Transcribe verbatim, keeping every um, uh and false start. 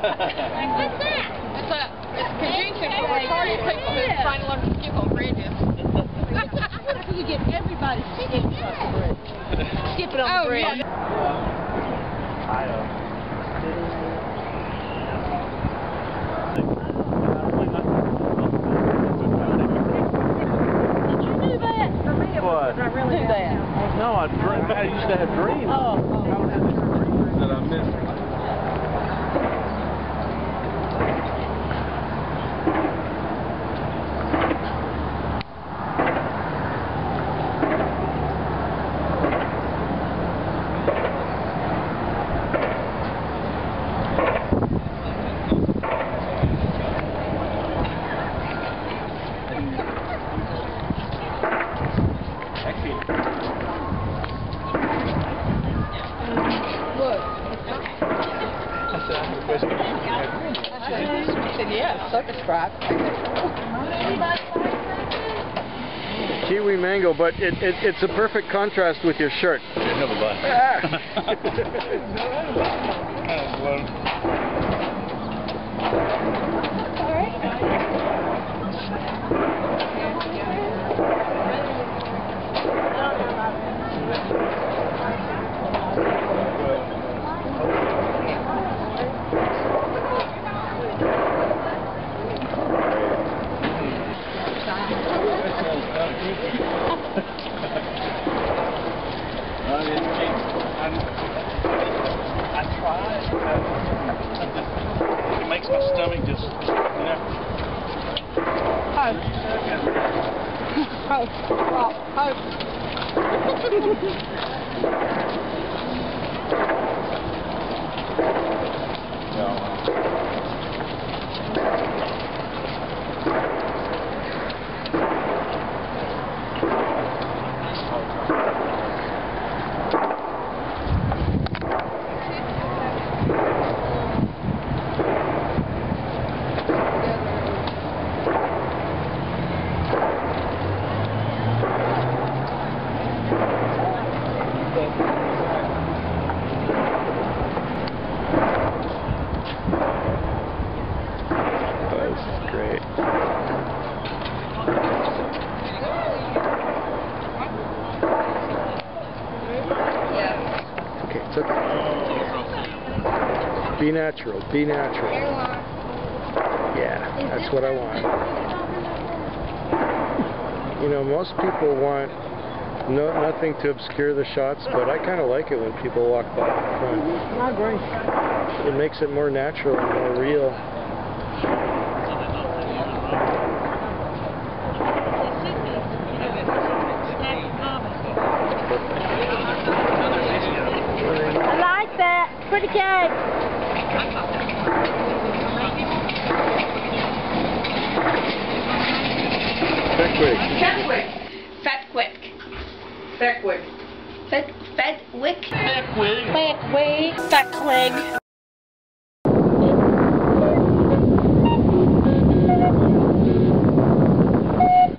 that? It's a it's convention for retarded people who are trying to learn to skip on bridges. What if you get everybody skipping across the bridge? Skipping on Oh, the bridge. yeah. I know. What? I really do that. No, I, dream, I used to have dreams. Oh, oh. I would have these dreams that I missed. I said, yeah, circus stripe. Kiwi mango, but it, it, it's a perfect contrast with your shirt. You have a bun. I tried. It makes my stomach just, you know. Oh. Oh. Oh. It's okay. Be natural. Be natural. Yeah, that's what I want. You know, most people want no nothing to obscure the shots, but I kind of like it when people walk by in front. I agree. It makes it more natural and more real. I like that. Pretty cake.